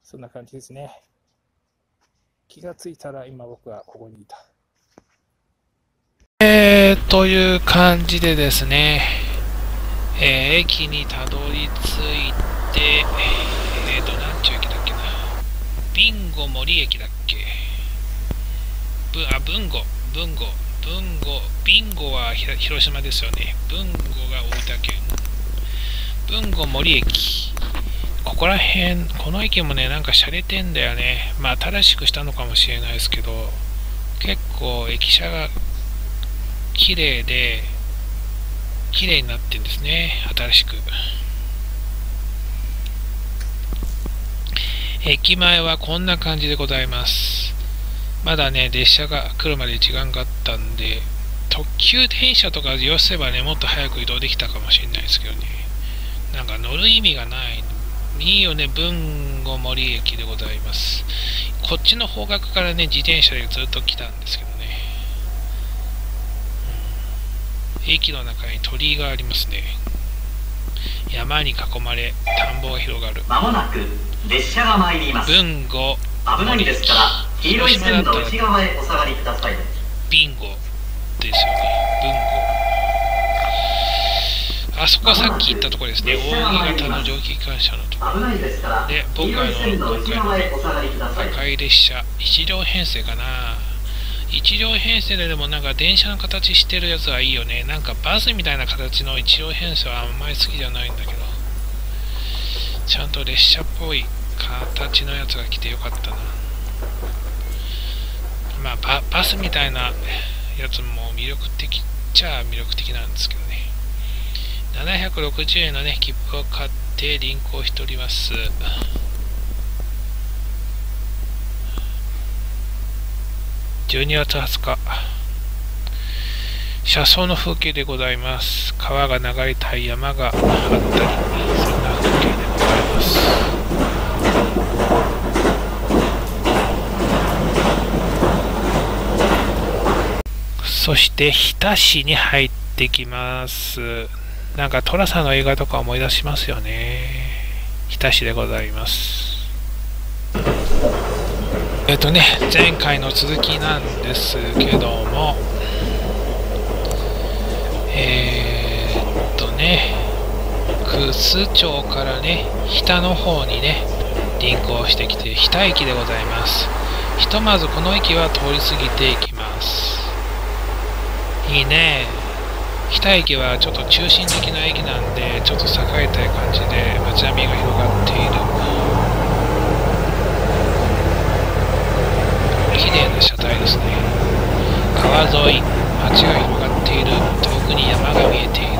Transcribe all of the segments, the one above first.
そんな感じですね。気がついたら今僕はここにいた。という感じでですね、駅にたどり着いて、なんちゅう駅だっけな。ビンゴ森駅だっけ。ビンゴは広島ですよね。ブンゴが大分県。ブンゴ森駅。ここら辺、この駅もね、なんか洒落てんだよね。まあ、新しくしたのかもしれないですけど、結構駅舎が綺麗になってんですね。新しく。駅前はこんな感じでございます。まだね、列車が来るまで時間があったんで、特急電車とか利用すればね、もっと早く移動できたかもしれないですけどね。なんか乗る意味がない。いいよね、豊後森駅でございます。こっちの方角からね、自転車でずっと来たんですけどね。駅の中に鳥居がありますね。山に囲まれ、田んぼが広がる。 まもなく列車が参ります。 豊後危ないですから黄色い線の内側へお下がりください。 ビンゴですよね。豊後。あそこはさっき言ったところですね。扇形の蒸気機関車のところで、僕は今回の赤い列車1両編成かな。1両編成でもなんか電車の形してるやつはいいよね。なんかバスみたいな形の1両編成はあんまり好きじゃないんだけど、ちゃんと列車っぽい形のやつが来てよかったな。まあバスみたいなやつも魅力的っちゃ魅力的なんですけどね。760円のね、切符を買って輪行しております。12月20日、車窓の風景でございます。川が流れた山があったり、そんな風景でございます。そして日田市に入ってきます。なんか寅さんの映画とか思い出しますよね。日田市でございます。前回の続きなんですけども、楠町からね、日田の方にね、輪行してきて、日田駅でございます。ひとまずこの駅は通り過ぎていきます。いいね。日田駅はちょっと中心的な駅なんで、ちょっと栄えたい感じで街並みが広がっている。綺麗な車体ですね。川沿い、街が広がっている。遠くに山が見えている。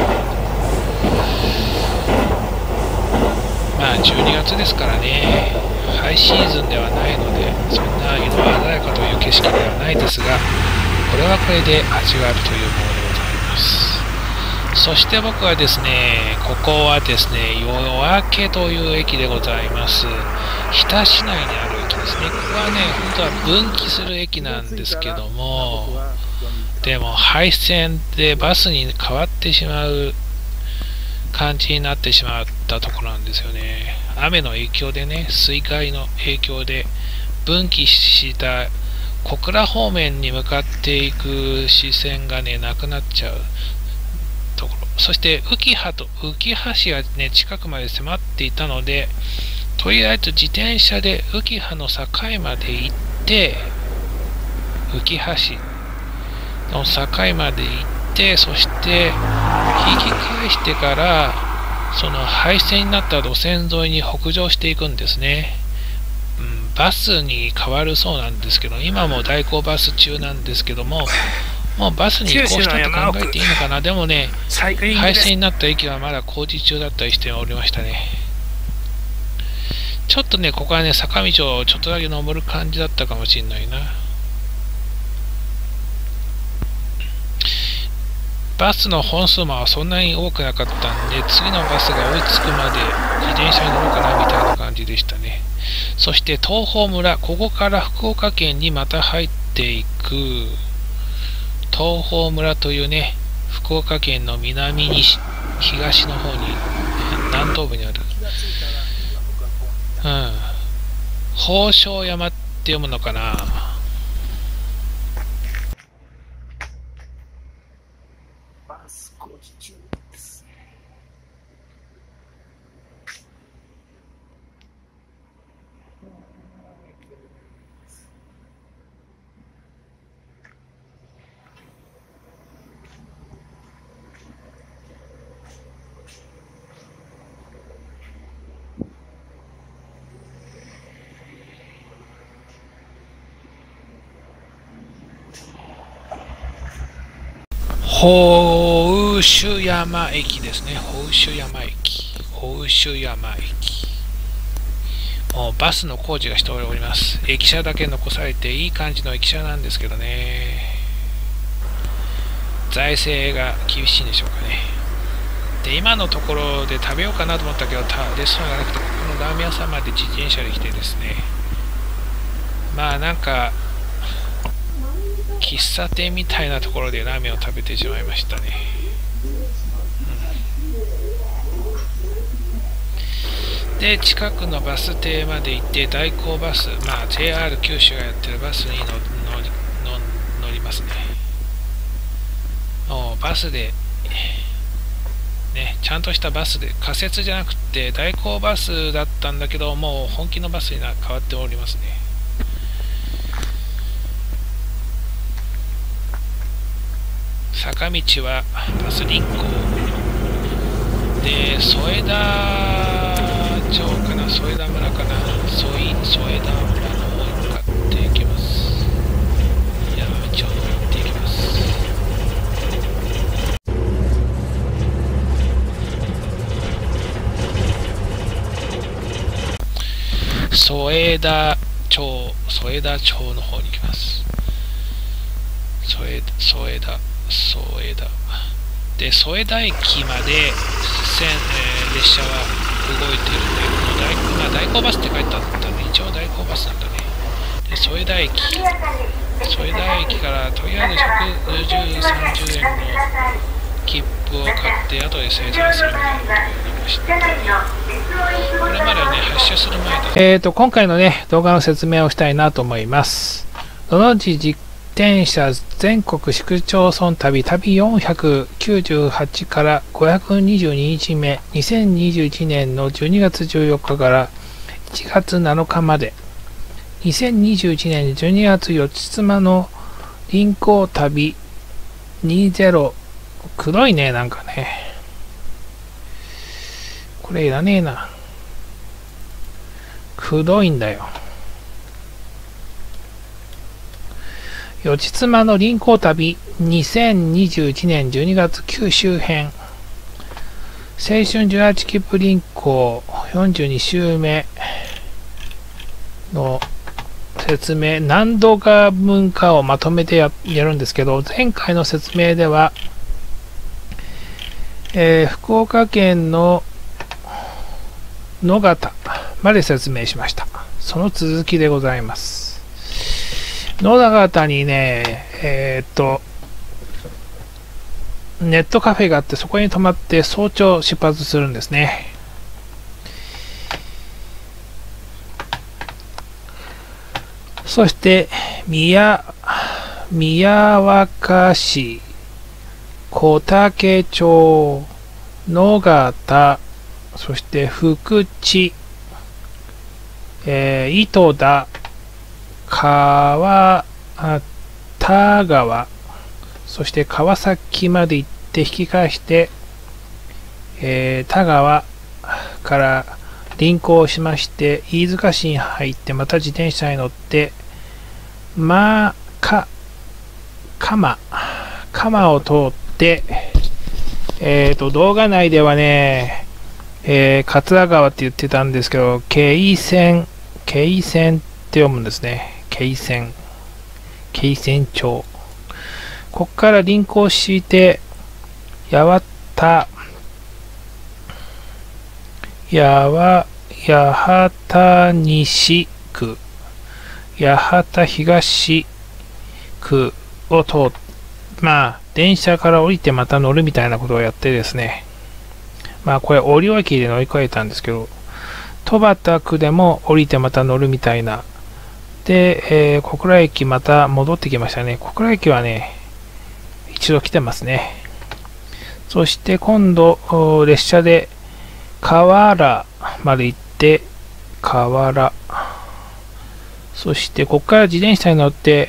まあ12月ですからね、ハイシーズンではないので、そんな色鮮やかという景色ではないですが、これはこれで味があるというものでございます。そして僕はですね、ここはですね、夜明けという駅でございます。日田市内にある駅ですね。ここはね、本当は分岐する駅なんですけども、でも廃線でバスに変わってしまう感じになってしまったところなんですよね。雨の影響でね、水害の影響で分岐した小倉方面に向かっていく視線がね、なくなっちゃうところ。そして浮橋がね、近くまで迫っていたので、とりあえず自転車で浮橋の境まで行って、浮橋の境まで行って、そして引き返してからその廃線になった路線沿いに北上していくんですね。バスに変わるそうなんですけど、今も代行バス中なんですけども、もうバスに移行したと考えていいのかな。でもね、廃線になった駅はまだ工事中だったりしておりましたね。ちょっとね、ここはね、坂道をちょっとだけ登る感じだったかもしれないな。バスの本数もそんなに多くなかったんで、次のバスが追いつくまで自転車に乗ろうかなみたいな感じでしたね。そして東峰村、ここから福岡県にまた入っていく東峰村というね、福岡県の南に東の方に南東部にある、 宝生山って読むのかな。宝珠山駅ですね。宝珠山駅。宝珠山駅。もうバスの工事がしております。駅舎だけ残されていい感じの駅舎なんですけどね。財政が厳しいんでしょうかね。で、今のところで食べようかなと思ったけど、レストランがなくて、ここのラーメン屋さんまで自転車で来てですね。まあなんか、喫茶店みたいなところでラーメンを食べてしまいましたね。で、近くのバス停まで行って代行バス、まあ JR 九州がやってるバスに乗りますね。バスで、ね、ちゃんとしたバスで、仮設じゃなくて代行バスだったんだけど、もう本気のバスに変わっておりますね。坂道はバスリンコで、添田町かな、添田村かな、添田村の方に向かっていきます。山道を登っていきます。添田町の方に行きます。添田で、添田駅まで列車は動いてるんで、代行バスって書いてあったんで、一応代行バスなんだね。で、添田駅からとりあえず130円の切符を買って後で生産するみたいになりました。これまでね、発車する前だ。今回のね、動画の説明をしたいなと思います。どの自転車全国市区町村旅498から522日目、2021年の12月14日から1月7日まで、2021年12月4つ妻の臨行旅20、黒いね、なんかね。これいらねえな。黒いんだよ。よちつまの臨行旅2021年12月九州編、青春18切符臨行42週目の説明、何度か分かをまとめてやるんですけど、前回の説明では、福岡県の野方まで説明しました。その続きでございます。野方にね、ネットカフェがあって、そこに泊まって早朝出発するんですね。そして、宮若市、小竹町、野方、そして福知、糸田、田川、そして川崎まで行って引き返して、田川から臨行しまして、飯塚市に入って、また自転車に乗って、蒲を通って、動画内ではね、桂川って言ってたんですけど、京線って読むんですね。京線町。ここから臨行して八幡西区、八幡東区を通って、まあ電車から降りてまた乗るみたいなことをやってですね、まあこれ折尾駅で乗り換えたんですけど、 戸畑区でも降りてまた乗るみたいな。で、小倉駅また戻ってきましたね。小倉駅はね、一度来てますね。そして今度、列車で河原まで行って、河原。そして、ここから自転車に乗って、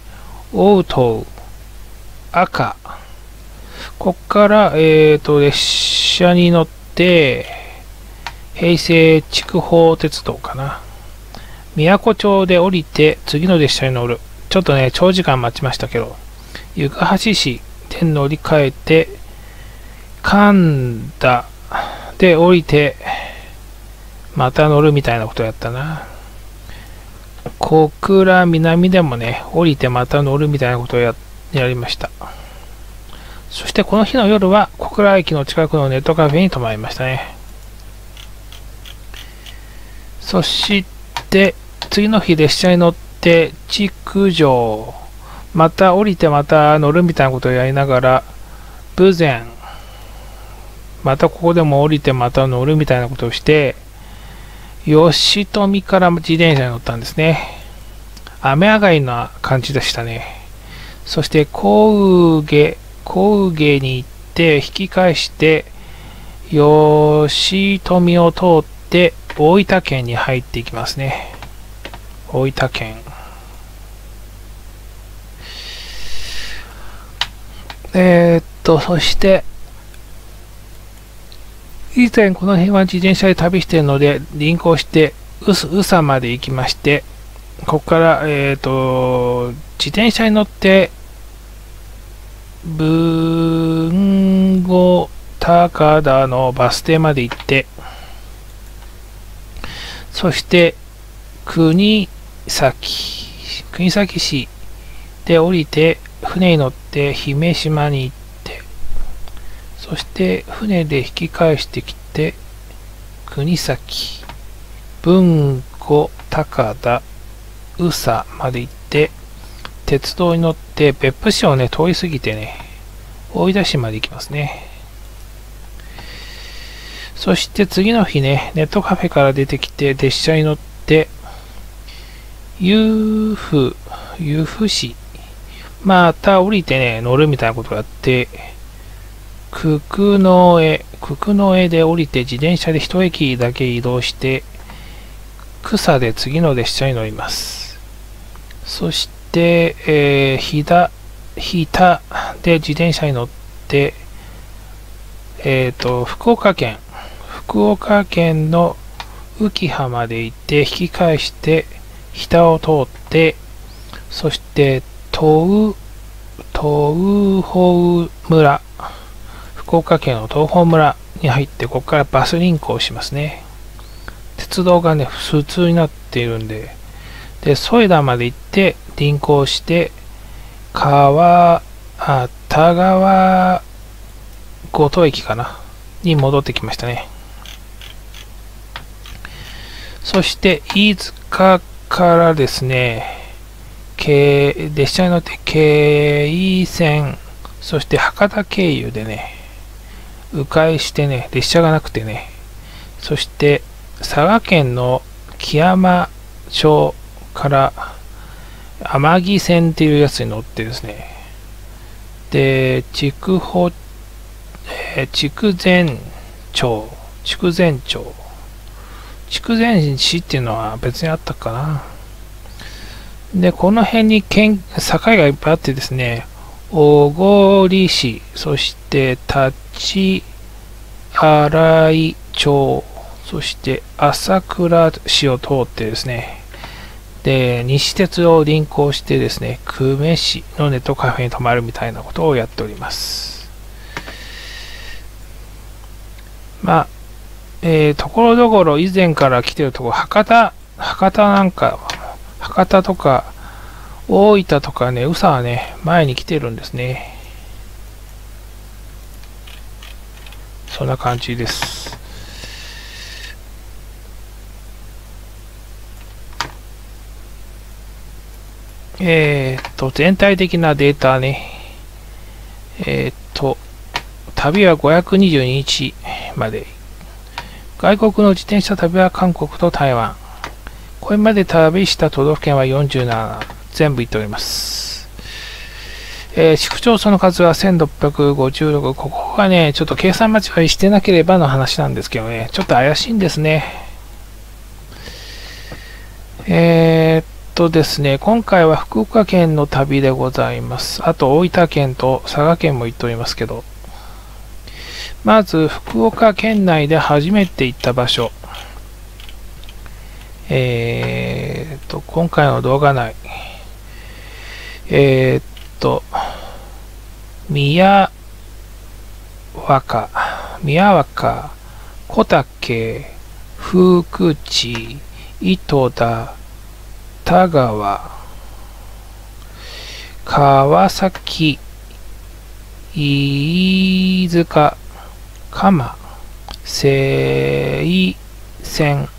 大東、赤。ここから、列車に乗って、平成筑豊鉄道かな。宮古町で降りて、次の列車に乗る。ちょっとね、長時間待ちましたけど、行橋市で乗り換えて、神田で降りて、また乗るみたいなことやったな。小倉南でもね、降りてまた乗るみたいなことをやりました。そしてこの日の夜は小倉駅の近くのネットカフェに泊まりましたね。そして次の日列車に乗って築城、また降りてまた乗るみたいなことをやりながら、豊前、またここでも降りてまた乗るみたいなことをして、吉富から自転車に乗ったんですね。雨上がりな感じでしたね。そして小上に行って引き返して吉富を通って大分県に入っていきますね。大分県。そして以前この辺は自転車で旅しているので輪行して宇佐まで行きまして、ここから自転車に乗って豊後高田のバス停まで行って、そして国東市で降りて船に乗って姫島に行って、そして船で引き返してきて国東、豊後高田、宇佐まで行って、鉄道に乗って別府市をね通り過ぎてね大分市まで行きますね。そして次の日ね、ネットカフェから出てきて列車に乗って由布市また降りてね乗るみたいなことをやって、九重で降りて自転車で一駅だけ移動して草で次の列車に乗ります。そして日田で自転車に乗って福岡県の浮羽まで行って引き返して日田を通って、そして東峰村、福岡県の東峰村に入って、ここからバス輪行しますね。鉄道がね普通になっているんで、添田まで行って輪行して田川五島駅かなに戻ってきましたね。そして飯塚からですね、列車に乗って京夷線、そして博多経由でね迂回してね、列車がなくてね、そして佐賀県の木山町から天城線っていうやつに乗ってですね、で筑前市っていうのは別にあったかな。でこの辺に境がいっぱいあってですね、小郡市、そして立新井町、そして朝倉市を通ってですね、で西鉄を輪行してですね、久米市のネットカフェに泊まるみたいなことをやっております。まあところどころ以前から来てるところ、博多とか大分とかね、宇佐はね前に来てるんですね。そんな感じです。全体的なデータね。旅は522日まで。 外国の自転車旅は韓国と台湾。これまで旅した都道府県は47、全部行っております。市区町村の数は1656。ここがね、ちょっと計算間違いしてなければの話なんですけどね、ちょっと怪しいんですね。ですね、今回は福岡県の旅でございます。あと大分県と佐賀県も行っておりますけど、まず福岡県内で初めて行った場所。今回の動画内。宮若、小竹、福知、糸田、田川、川崎、飯塚、蒲、京線、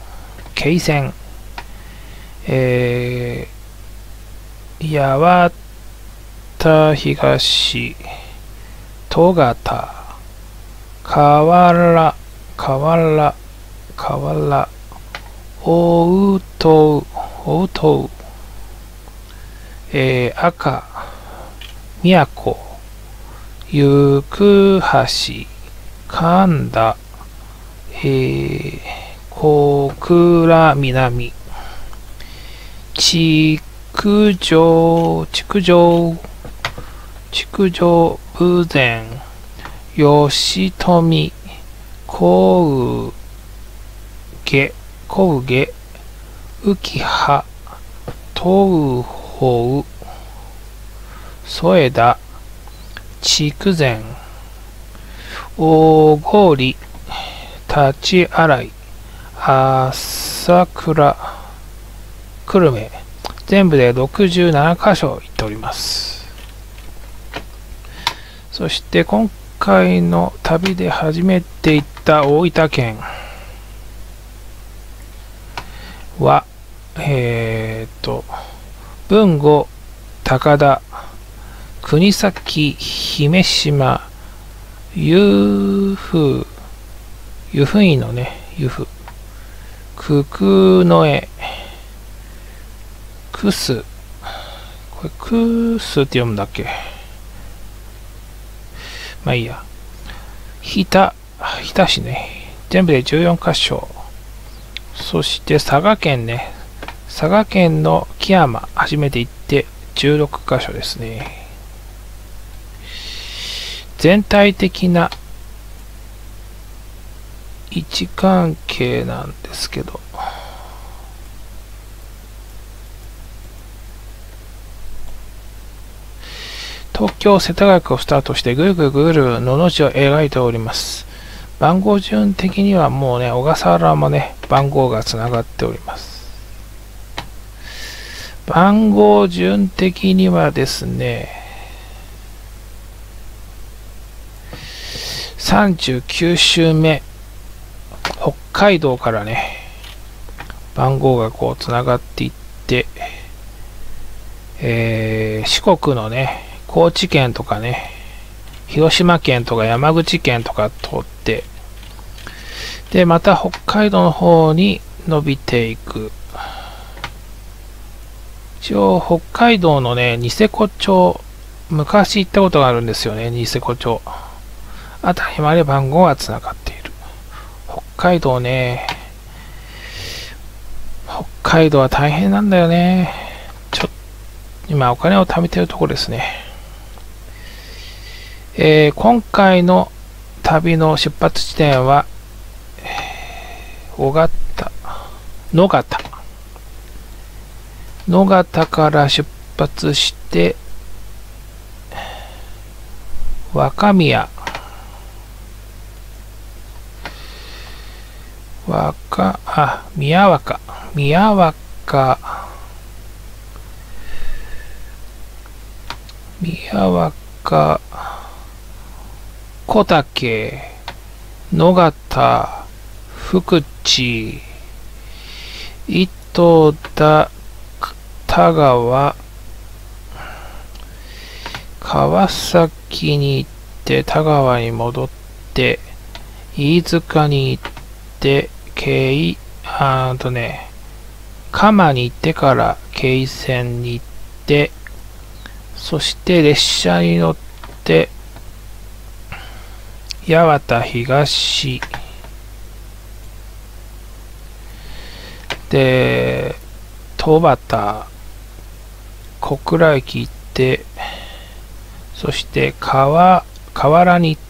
八幡東、戸形、河原、大東、赤、宮古、行橋、神田、小倉南、築城、豊前、吉富、小受、浮葉、東宝、添田、筑前、大郡、立ち洗い、朝倉、久留米、全部で67カ所行っております。そして今回の旅で初めて行った大分県は、豊後、高田、国東、姫島、湯布院のね、九九江、クス、これクスって読むんだっけ。まあいいや。日田市ね。全部で14カ所。そして佐賀県ね。佐賀県の木山、初めて行って16カ所ですね。全体的な位置関係なんですけど。東京世田谷区をスタートしてぐるぐるのの字を描いております。番号順的にはもうね、小笠原もね、番号がつながっております。番号順的にはですね、39週目、北海道からね、番号がこうつながっていって、四国のね、高知県とかね、広島県とか山口県とか通って、で、また北海道の方に伸びていく。一応、北海道のね、ニセコ町、昔行ったことがあるんですよね、ニセコ町。あたりまで番号がつながっている。北海道ね、北海道は大変なんだよね。今お金を貯めてるところですね。今回の旅の出発地点は、野方から出発して、宮若、小竹、野方、福知、糸田、田川、川崎に行って、田川に戻って、飯塚に行って、蒲に行ってから京線に行って、そして列車に乗って、八幡東で、戸端、小倉駅行って、そして河原に行って、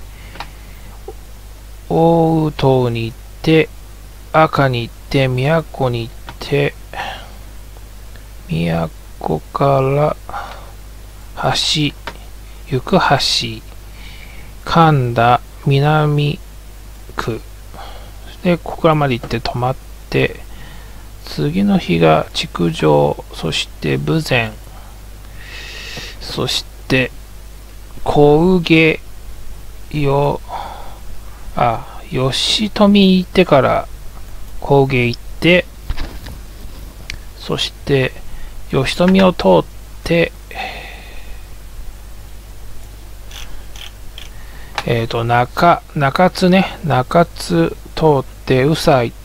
大宇東に行って、赤に行って、宮古に行って、宮古から行く橋、神田、南区、で、小倉まで行って泊まって、次の日が築城、そして豊前、そして小受吉富行ってから小受行って、そして吉富を通って、中津ね、中津通って宇佐行って、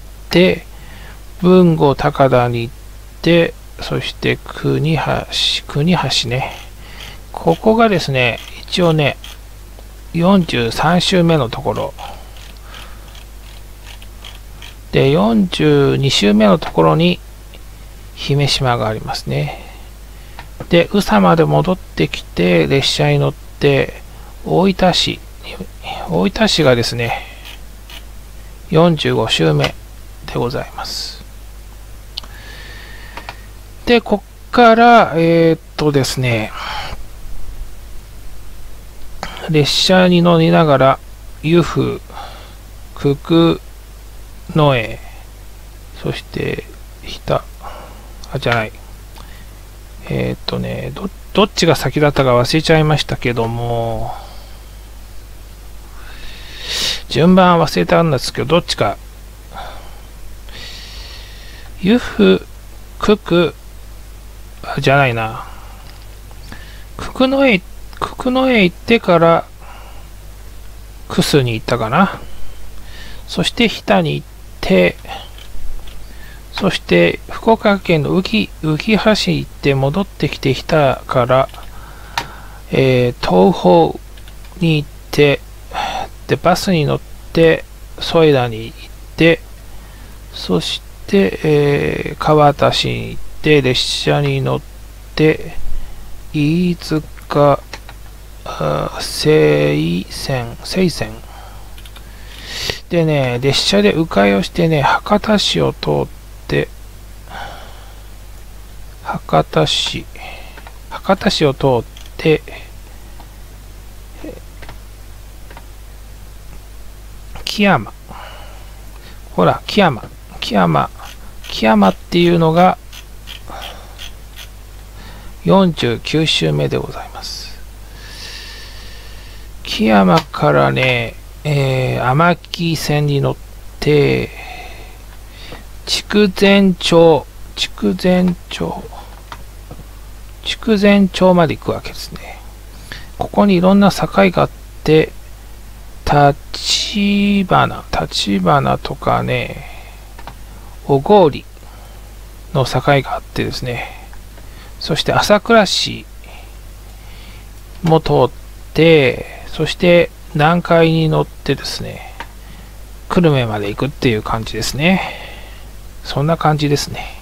豊後高田に行って、そして国橋ね。ここがですね、一応ね、43周目のところ。で、42周目のところに姫島がありますね。で、宇佐まで戻ってきて、列車に乗って、大分市がですね、45周目でございます。で、こっから、ですね、列車に乗りながら、由布、九重、そして、どっちが先だったか忘れちゃいましたけども、順番忘れたんですけど、どっちか、由布、九九重行ってから楠須に行ったかな。そして日田に行って、そして福岡県の浮橋行って戻ってきて日田から、東宝に行って、でバスに乗って添田に行って、そして、川田市に行って列車に乗って飯塚西線でね、列車で迂回をしてね、博多市を通って、博多市を通って、木山っていうのが49周目でございます。木山からね、天城線に乗って、筑前町まで行くわけですね。ここにいろんな境があって、立花とかね、小郡の境があってですね、そして朝倉市も通って、そして南海に乗ってですね、久留米まで行くっていう感じですね。そんな感じですね。